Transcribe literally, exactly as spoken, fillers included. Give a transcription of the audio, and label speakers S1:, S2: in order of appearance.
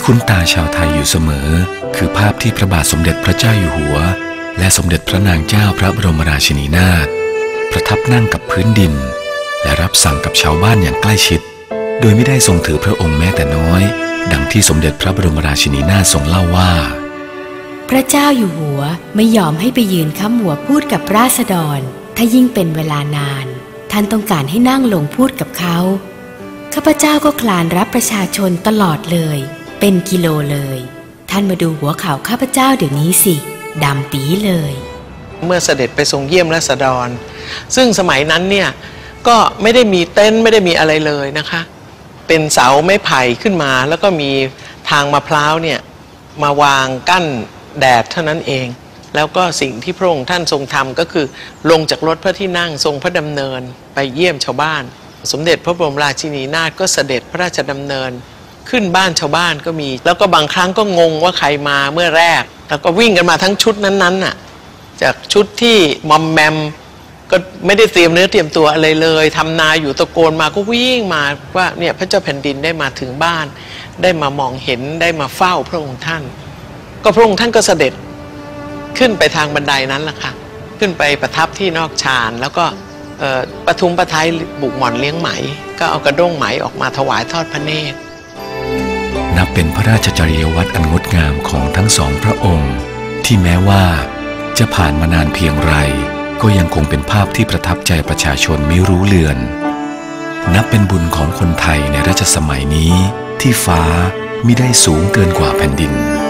S1: คุ้นตาชาวไทยอยู่เสมอคือภาพที่พระบาทสมเด็จพระเจ้าอยู่หัวและสมเด็จพระนางเจ้าพระบรมราชินีนาถประทับนั่งกับพื้นดินและรับสั่งกับชาวบ้านอย่างใกล้ชิดโดยไม่ได้ทรงถือพระองค์แม้แต่น้อยดังที่สมเด็จพระบรมราชินีนาถทรงเล่าว่า
S2: พระเจ้าอยู่หัวไม่ยอมให้ไปยืนค้ำหัวพูดกับราษฎรถ้ายิ่งเป็นเวลานานท่านต้องการให้นั่งลงพูดกับเขาข้าพเจ้าก็คลานรับประชาชนตลอดเลยเป็นกิโลเลยท่านมาดูหัวเข่าข้าพเจ้าเดี๋ยวนี้สิดำปีเลย
S3: เมื่อเสด็จไปทรงเยี่ยมราษฎรซึ่งสมัยนั้นเนี่ยก็ไม่ได้มีเต็นท์ไม่ได้มีอะไรเลยนะคะเป็นเสาไม้ไผ่ขึ้นมาแล้วก็มีทางมะพร้าวเนี่ยมาวางกั้นแดดเท่านั้นเองแล้วก็สิ่งที่พระองค์ท่านทรงทำก็คือลงจากรถพระที่นั่งทรงพระดำเนินไปเยี่ยมชาวบ้านสมเด็จพระบรมราชินีนาถก็เสด็จพระราชดำเนินขึ้นบ้านชาวบ้านก็มีแล้วก็บางครั้งก็งงว่าใครมาเมื่อแรกแล้วก็วิ่งกันมาทั้งชุดนั้นๆน่ะจากชุดที่มอมแมมก็ไม่ได้เตรียมเนื้อเตรียมตัวอะไรเลยทำนาอยู่ตะโกนมาก็วิ่งมาว่าเนี่ยพระเจ้าแผ่นดินได้มาถึงบ้านได้มามองเห็นได้มาเฝ้าพระองค์ท่านก็พระองค์ท่านก็เสด็จขึ้นไปทางบันไดนั้นแหละค่ะขึ้นไปประทับที่นอกชานแล้วก็ประทุมประทัยบุกหม่อนเลี้ยงไหมก็เอากระด้งไหมออกมาถวายทอดพระเนตร
S1: นับเป็นพระราชจริยวัตรอันงดงามของทั้งสองพระองค์ที่แม้ว่าจะผ่านมานานเพียงไรก็ยังคงเป็นภาพที่ประทับใจประชาชนไม่รู้เลือนนับเป็นบุญของคนไทยในรัชสมัยนี้ที่ฟ้ามิได้สูงเกินกว่าแผ่นดิน